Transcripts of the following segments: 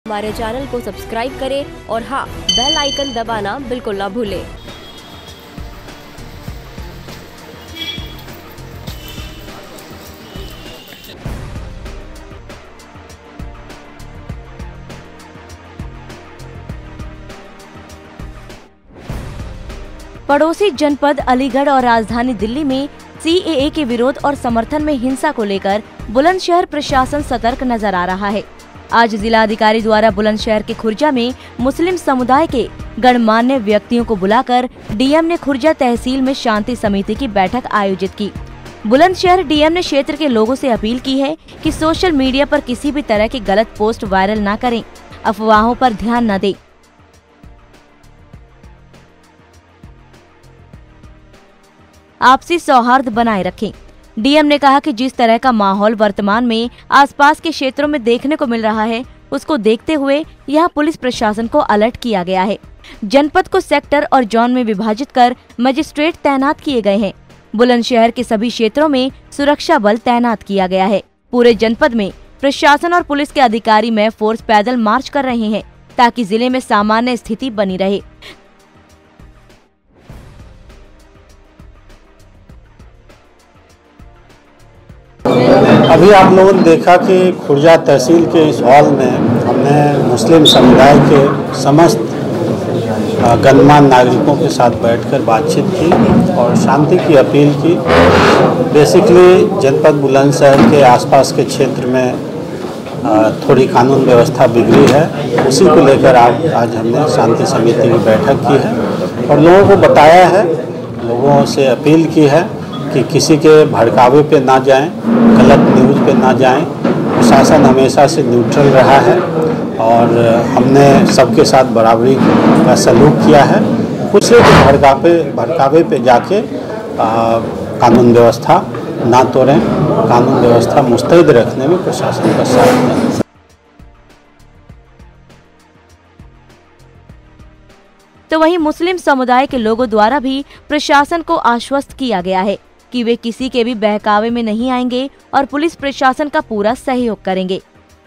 हमारे चैनल को सब्सक्राइब करें और हाँ, बेल आइकन दबाना बिल्कुल ना भूलें। पड़ोसी जनपद अलीगढ़ और राजधानी दिल्ली में सीएए के विरोध और समर्थन में हिंसा को लेकर बुलंदशहर प्रशासन सतर्क नजर आ रहा है। आज जिलाधिकारी द्वारा बुलंदशहर के खुर्जा में मुस्लिम समुदाय के गणमान्य व्यक्तियों को बुलाकर डीएम ने खुर्जा तहसील में शांति समिति की बैठक आयोजित की। बुलंदशहर डीएम ने क्षेत्र के लोगों से अपील की है कि सोशल मीडिया पर किसी भी तरह की गलत पोस्ट वायरल न करें, अफवाहों पर ध्यान न दें। आपसी सौहार्द बनाए रखें। डीएम ने कहा कि जिस तरह का माहौल वर्तमान में आसपास के क्षेत्रों में देखने को मिल रहा है, उसको देखते हुए यहां पुलिस प्रशासन को अलर्ट किया गया है। जनपद को सेक्टर और जोन में विभाजित कर मजिस्ट्रेट तैनात किए गए हैं। बुलंदशहर के सभी क्षेत्रों में सुरक्षा बल तैनात किया गया है। पूरे जनपद में प्रशासन और पुलिस के अधिकारी में फोर्स पैदल मार्च कर रहे हैं ताकि जिले में सामान्य स्थिति बनी रहे। अभी आप लोगों ने देखा कि खुर्जा तहसील के इस हॉल में हमने मुस्लिम समुदाय के समस्त गणमान्य नागरिकों के साथ बैठकर बातचीत की और शांति की अपील की। बेसिकली जनपद बुलंदशहर के आसपास के क्षेत्र में थोड़ी कानून व्यवस्था बिगड़ी है, उसी को लेकर आज हमने शांति समिति की बैठक की है और लोगों को बताया है, लोगों से अपील की है कि किसी के भड़कावे पे ना जाएं, गलत न्यूज़ पे ना जाएं। प्रशासन हमेशा से न्यूट्रल रहा है और हमने सबके साथ बराबरी का सलूक किया है। कुछ भड़कावे पे जाके कानून व्यवस्था ना तोड़ें, कानून व्यवस्था मुस्तैद रखने में प्रशासन का साथ दें। तो वहीं मुस्लिम समुदाय के लोगों द्वारा भी प्रशासन को आश्वस्त किया गया है कि वे किसी के भी बहकावे में नहीं आएंगे और पुलिस प्रशासन का पूरा सहयोग करेंगे।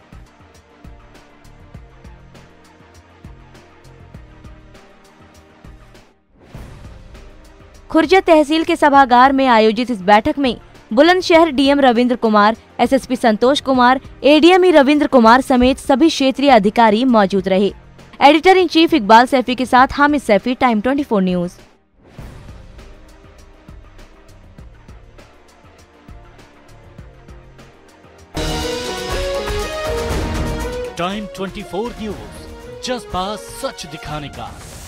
खुर्जा तहसील के सभागार में आयोजित इस बैठक में Bulandshahr DM Ravindra Kumar, SSP Santosh Kumar, ADM Ravindra Kumar समेत सभी क्षेत्रीय अधिकारी मौजूद रहे। Editor in chief Iqbal Saifi के साथ Hamid Saifi, time 24 news. Time 24 news, जज्बा सच दिखाने का।